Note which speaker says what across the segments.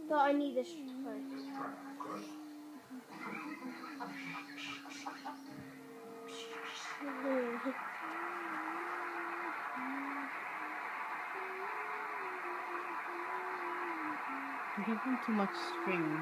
Speaker 1: But I need this first.
Speaker 2: You give him too much string.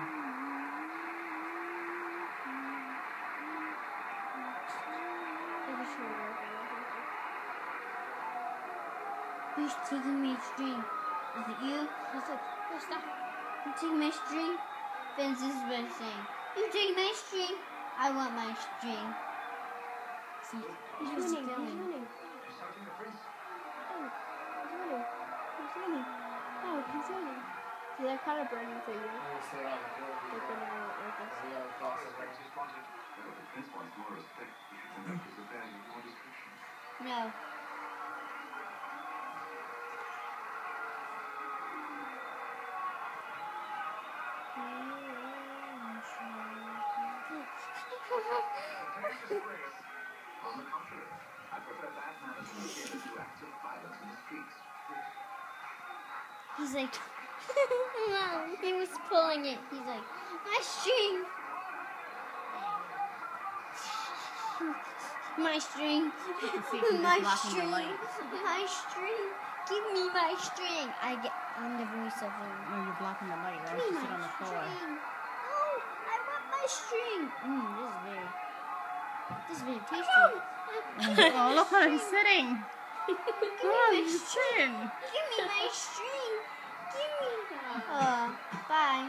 Speaker 3: Who's taking my string? Is it you?
Speaker 1: Stop.
Speaker 3: You taking my string? Vince, this is what I'm saying. You taking my string? I want my string. See,
Speaker 1: He's
Speaker 3: who's
Speaker 1: winning. He's
Speaker 3: going?
Speaker 1: winning. He's winning. Oh, he's winning. See, they're kind of burning for you. They're gonna go like this.
Speaker 3: No. He's like, Mom, he was pulling it. He's like, my string. My string.
Speaker 2: You can see he's
Speaker 3: My
Speaker 2: blocking
Speaker 3: string.
Speaker 2: the light.
Speaker 3: My string. Give me my string. I'm the voice of him.
Speaker 2: No, you're blocking the light. Why
Speaker 3: Give
Speaker 2: don't
Speaker 3: me
Speaker 2: you sit
Speaker 3: my
Speaker 2: on the floor?
Speaker 3: string. Oh, I want my string. This is very tasty.
Speaker 2: Oh, look how he's sitting.
Speaker 3: Give
Speaker 2: Oh,
Speaker 3: me my
Speaker 2: he's
Speaker 3: string.
Speaker 2: sitting.
Speaker 3: Give me my string. Give me. Oh, bye.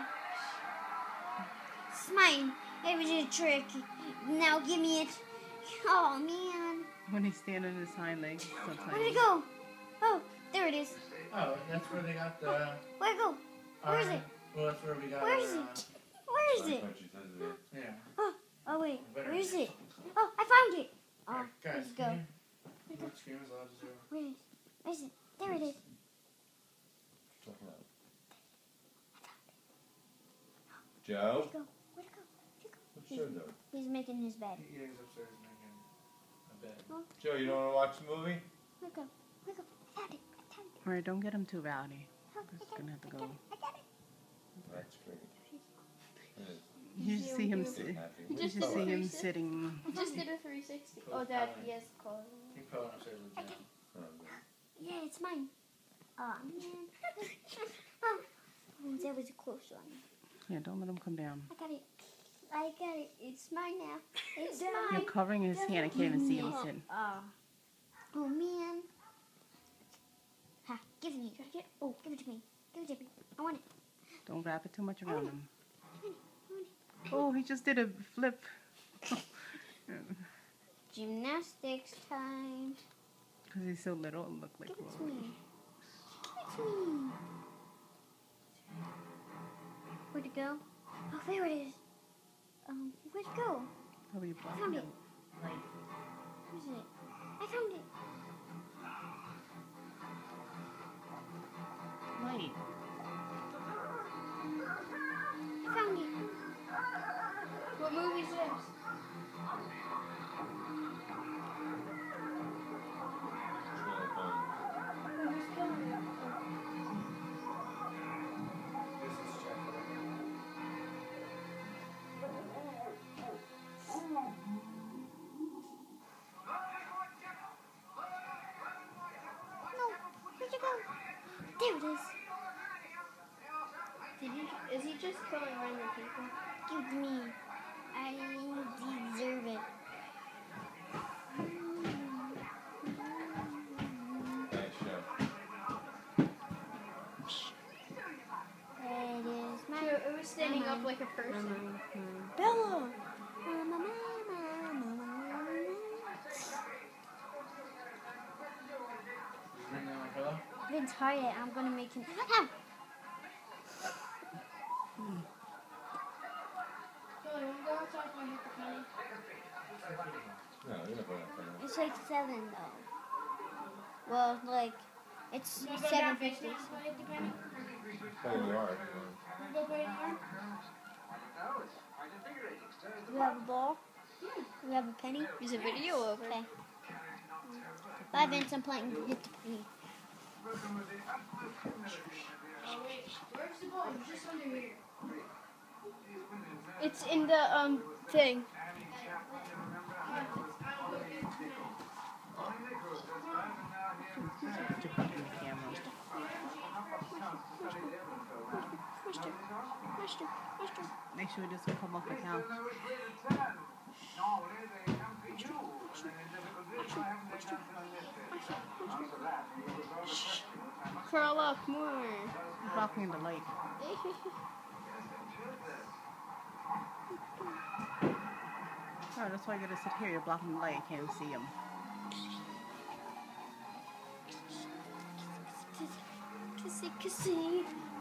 Speaker 3: It's mine. It was a trick. Now give me it. Oh, man.
Speaker 2: When he's standing on his hind legs, so
Speaker 3: Where'd
Speaker 2: tiny.
Speaker 3: it go? Oh, there it is.
Speaker 4: Oh, that's where they got the.
Speaker 3: Where'd it go? Where is it?
Speaker 4: Well, that's where we got.
Speaker 3: Where is it? Where is it?
Speaker 4: Yeah.
Speaker 3: Oh, wait. Where is it? Oh, I found it. Oh,
Speaker 4: Guys,
Speaker 3: let's go.
Speaker 4: can you move screen as loud as you
Speaker 3: Where is it? Where is it? There it is.
Speaker 5: Joe?
Speaker 3: Where'd it go? Where'd it go?
Speaker 5: What's Joe doing?
Speaker 3: He's making his bed.
Speaker 4: Yeah, he's upstairs making a bed.
Speaker 5: Joe, you don't want to watch the movie?
Speaker 3: Where'd it go? Where'd it go? I found it. I found it.
Speaker 2: Alright, don't get him too rowdy.
Speaker 3: Oh,
Speaker 2: He's gonna have to go.
Speaker 3: I got it.
Speaker 5: That's great.
Speaker 2: You should see him
Speaker 5: Happy.
Speaker 2: You should see him sitting.
Speaker 1: He just did a 360. Oh, Dad, yes, call him.
Speaker 4: Keep going upstairs with Joe.
Speaker 5: Oh, man.
Speaker 3: Yeah, it's mine. Oh, man. Oh, that was a close one.
Speaker 2: Yeah, don't let him come down.
Speaker 3: I got it. I got it. It's mine now. It's
Speaker 2: You're
Speaker 3: mine.
Speaker 2: covering his hand. I can't even see him sitting.
Speaker 3: Oh, man. Ha, give it to me. Oh, give it to me. Give it to me. I want it.
Speaker 2: Don't wrap it too much around him. Oh, he just did a flip.
Speaker 3: Gymnastics time.
Speaker 2: Because he's so little, it looked like
Speaker 3: Give it to
Speaker 2: Rory.
Speaker 3: me. Give it to me. Where'd it go? Oh, there it is. Where'd it go?
Speaker 2: Probably
Speaker 3: I found
Speaker 2: blocking
Speaker 3: it.
Speaker 2: the light.
Speaker 3: Where's it? I found it.
Speaker 2: Light.
Speaker 3: I found it.
Speaker 1: What movie is this? Who's killing it?
Speaker 4: This is Jeff.
Speaker 3: No. Where'd it go? There it is.
Speaker 1: Is he just killing random people?
Speaker 3: Give it to me. I deserve it.
Speaker 5: Nice show.
Speaker 3: It is my
Speaker 1: It was standing up like a person.
Speaker 3: Bella.
Speaker 4: Is ring on my pillow?
Speaker 3: Vince Hardy, I'm gonna make him. Ah!
Speaker 1: Oh, you want to go outside and hit the penny?
Speaker 5: No, you're not going up there.
Speaker 3: It's like 7 though. Well, like it's
Speaker 1: You want to go down
Speaker 3: 7:50.
Speaker 1: face down and hit the penny?
Speaker 5: Play in the yard.
Speaker 1: Want to go play in the yard?
Speaker 3: You have a ball? You have a penny?
Speaker 1: Is a video over?
Speaker 3: Okay. Bye, Vince. I'm playing hit the penny.
Speaker 1: Where's the ball? It's just under here. It's in the thing.
Speaker 2: Put your butt in the camera. Make sure it doesn't come off the couch.
Speaker 1: Curl up more.
Speaker 2: Blocking the light. Oh, that's why you gotta sit here. You're blocking the light. You can't see him.
Speaker 1: Kissy, kissy.